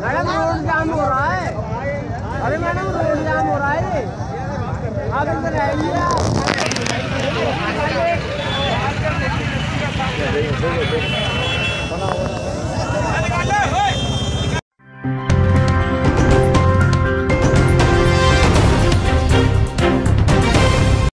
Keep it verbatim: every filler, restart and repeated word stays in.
Madam road जाम हो रहा है। अरे मैडम रोड जाम हो रहा है। आप इधर आइए।